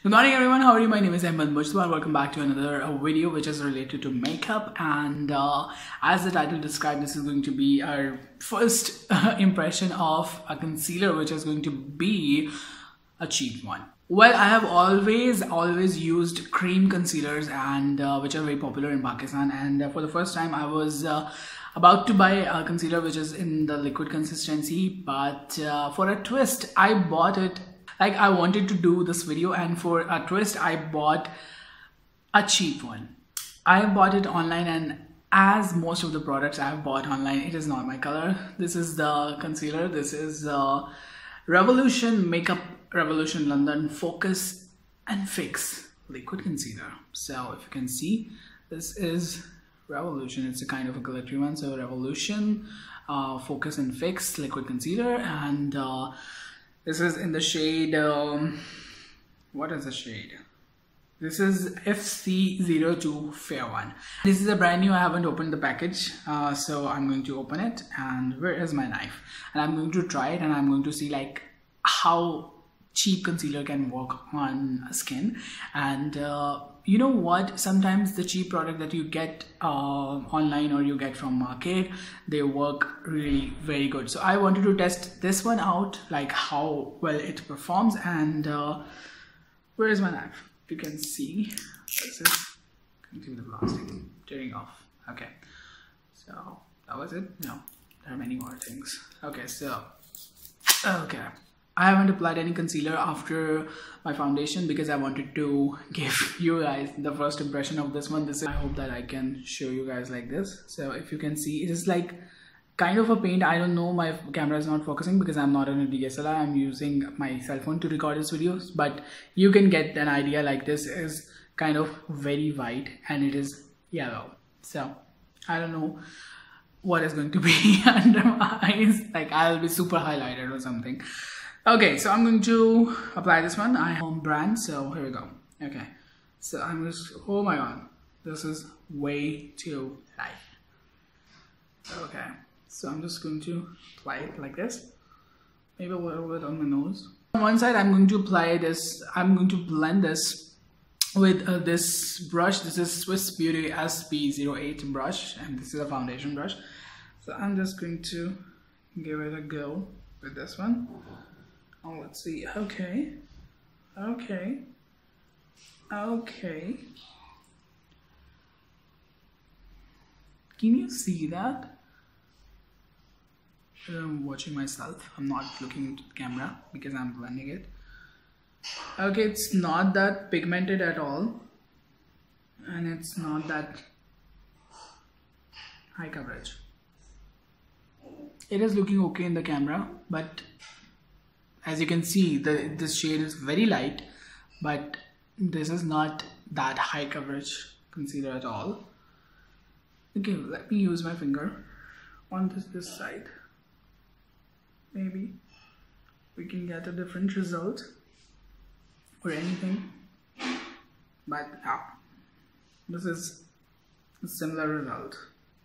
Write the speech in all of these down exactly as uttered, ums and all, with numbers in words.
Good morning everyone, how are you? My name is Ahmed Mujtaba. Welcome back to another uh, video which is related to makeup, and uh, as the title described, this is going to be our first uh, impression of a concealer which is going to be a cheap one. Well, I have always always used cream concealers and uh, which are very popular in Pakistan, and uh, for the first time I was uh, about to buy a concealer which is in the liquid consistency, but uh, for a twist I bought it. Like, I wanted to do this video, and for a twist I bought a cheap one. I bought it online, and as most of the products I have bought online, it is not my color. This is the concealer. This is uh, Revolution Makeup Revolution London Focus and Fix Liquid Concealer. So if you can see, this is Revolution. It's a kind of a glittery one. So Revolution uh, Focus and Fix Liquid Concealer, and uh, this is in the shade, um, what is the shade? This is F C zero two Fair One. This is a brand new, I haven't opened the package. Uh, so I'm going to open it, and where is my knife? And I'm going to try it, and I'm going to see like how cheap concealer can work on skin. And uh, you know what, sometimes the cheap product that you get uh, online or you get from market, they work really very good. So I wanted to test this one out, like how well it performs. And uh, where is my knife? If you can see, this is continue the plastic tearing off. Okay, so that was it. No, there are many more things. Okay, so okay, I haven't applied any concealer after my foundation because I wanted to give you guys the first impression of this one. This is, I hope that I can show you guys like this. So if you can see, it is like kind of a paint. I don't know, my camera is not focusing because I'm not on a D S L R. I'm using my cell phone to record this videos, but you can get an idea. Like, this is kind of very white and it is yellow. So I don't know what is going to be under my eyes. Like, I'll be super highlighted or something. Okay, so I'm going to apply this one. I home brand, so here we go. Okay, so I'm just, oh my god, this is way too light. Okay, so I'm just going to apply it like this, maybe a little bit on my nose. On one side, I'm going to apply this, I'm going to blend this with uh, this brush. This is Swiss Beauty S P zero eight brush, and this is a foundation brush. So I'm just going to give it a go with this one. Oh, let's see. Okay, okay, okay. Can you see that? I'm watching myself. I'm not looking into the camera because I'm blending it. Okay, it's not that pigmented at all, and it's not that high coverage. It is looking okay in the camera, but as you can see, the this shade is very light, but this is not that high coverage concealer at all. Okay, let me use my finger on this, this side. Maybe we can get a different result or anything, but yeah, this is a similar result.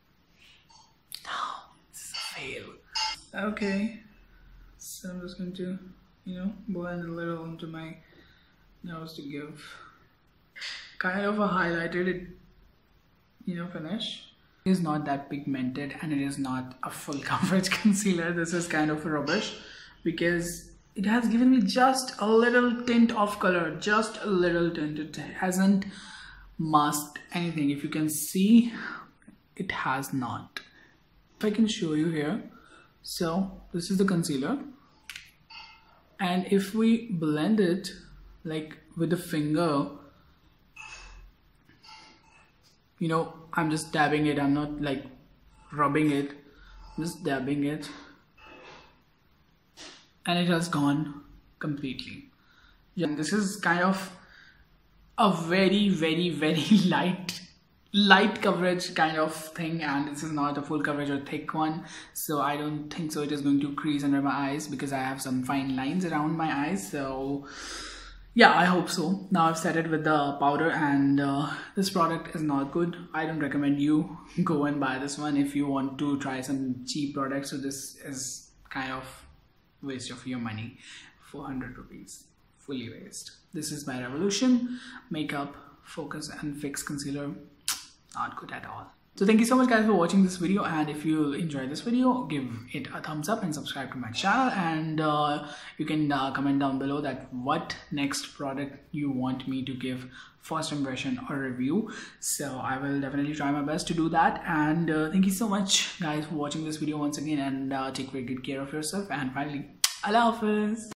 No, it's a fail. Okay. So I'm just going to, you know, blend a little into my nose to give kind of a highlighted, you know, finish. It is not that pigmented, and it is not a full coverage concealer. This is kind of rubbish because it has given me just a little tint of color, just a little tint. It hasn't masked anything. If you can see, it has not. If I can show you here. So this is the concealer, and if we blend it like with the finger, you know, I'm just dabbing it, I'm not like rubbing it, I'm just dabbing it, and it has gone completely. And this is kind of a very very very light light coverage kind of thing, and this is not a full coverage or thick one, so I don't think so it is going to crease under my eyes because I have some fine lines around my eyes. So yeah, I hope so. Now I've set it with the powder, and uh, this product is not good. I don't recommend you go and buy this one if you want to try some cheap products. So this is kind of waste of your money. Four hundred rupees fully waste. This is by Revolution Makeup Focus and Fix Concealer. Not good at all. So thank you so much guys for watching this video, and if you enjoyed this video, give it a thumbs up and subscribe to my channel, and uh, you can uh, comment down below that what next product you want me to give first impression or review. So I will definitely try my best to do that, and uh, thank you so much guys for watching this video once again, and uh, take very good care of yourself, and finally, Allah Hafiz.